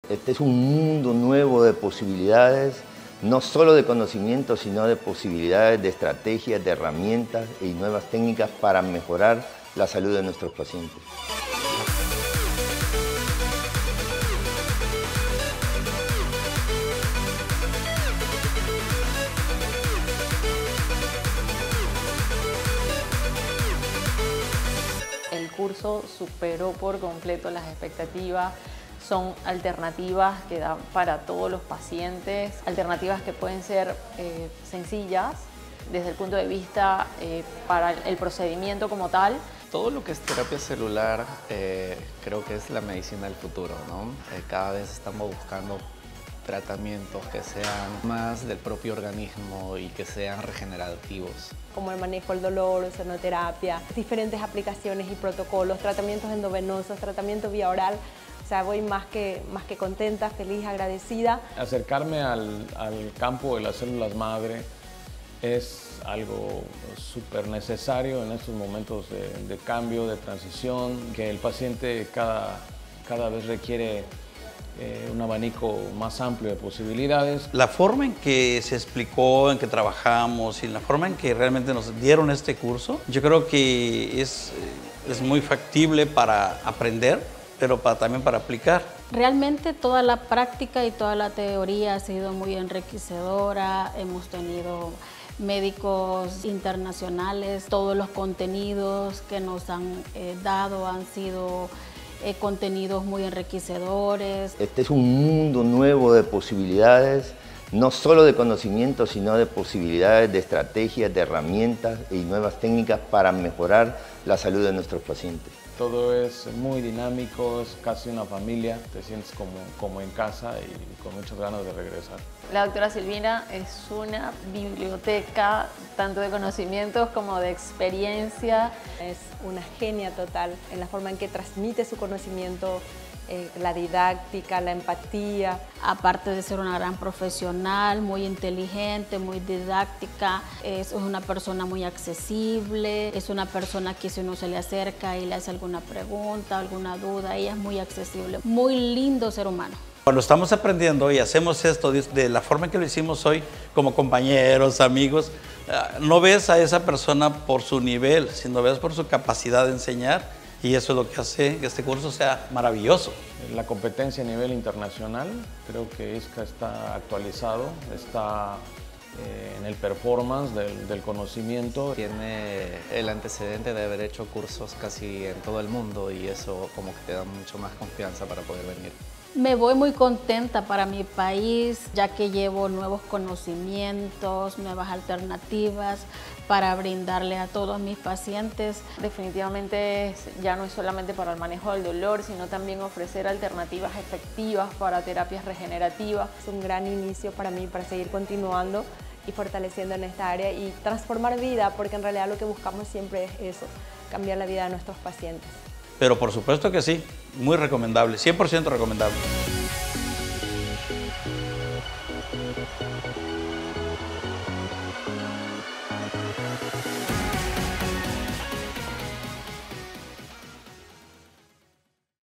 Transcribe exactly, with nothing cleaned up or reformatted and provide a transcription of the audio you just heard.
Este es un mundo nuevo de posibilidades, no solo de conocimiento, sino de posibilidades, de estrategias, de herramientas y nuevas técnicas para mejorar la salud de nuestros pacientes. El curso superó por completo las expectativas. Son alternativas que dan para todos los pacientes, alternativas que pueden ser eh, sencillas desde el punto de vista eh, para el procedimiento como tal. Todo lo que es terapia celular eh, creo que es la medicina del futuro, ¿no? Eh, cada vez estamos buscando tratamientos que sean más del propio organismo y que sean regenerativos. Como el manejo del dolor, ozonoterapia, diferentes aplicaciones y protocolos, tratamientos endovenosos, tratamiento vía oral. O sea, voy más que, más que contenta, feliz, agradecida. Acercarme al, al campo de las células madre es algo súper necesario en estos momentos de, de cambio, de transición, que el paciente cada, cada vez requiere eh, un abanico más amplio de posibilidades. La forma en que se explicó, en que trabajamos y la forma en que realmente nos dieron este curso, yo creo que es, es muy factible para aprender, pero para, también para aplicar. Realmente toda la práctica y toda la teoría ha sido muy enriquecedora. Hemos tenido médicos internacionales, todos los contenidos que nos han eh, dado han sido eh, contenidos muy enriquecedores. Este es un mundo nuevo de posibilidades, no solo de conocimiento, sino de posibilidades, de estrategias, de herramientas y nuevas técnicas para mejorar la salud de nuestros pacientes. Todo es muy dinámico, es casi una familia, te sientes como, como en casa y con muchas ganas de regresar. La doctora Silvina es una biblioteca tanto de conocimientos como de experiencia. Es una genia total en la forma en que transmite su conocimiento, eh, la didáctica, la empatía. Aparte de ser una gran profesional, muy inteligente, muy didáctica, es una persona muy accesible, es una persona que si uno se le acerca y le hace alguna pregunta, alguna duda, ella es muy accesible, muy lindo ser humano. Cuando estamos aprendiendo y hacemos esto de la forma en que lo hicimos hoy, como compañeros, amigos, no ves a esa persona por su nivel, sino ves por su capacidad de enseñar. Y eso es lo que hace que este curso sea maravilloso. La competencia a nivel internacional, creo que I S C A está actualizado, está eh, en el performance del, del conocimiento. Tiene el antecedente de haber hecho cursos casi en todo el mundo y eso como que te da mucho más confianza para poder venir. Me voy muy contenta para mi país, ya que llevo nuevos conocimientos, nuevas alternativas para brindarle a todos mis pacientes. Definitivamente ya no es solamente para el manejo del dolor, sino también ofrecer alternativas efectivas para terapias regenerativas. Es un gran inicio para mí para seguir continuando y fortaleciendo en esta área y transformar vida, porque en realidad lo que buscamos siempre es eso, cambiar la vida de nuestros pacientes. Pero por supuesto que sí, muy recomendable, cien por ciento recomendable.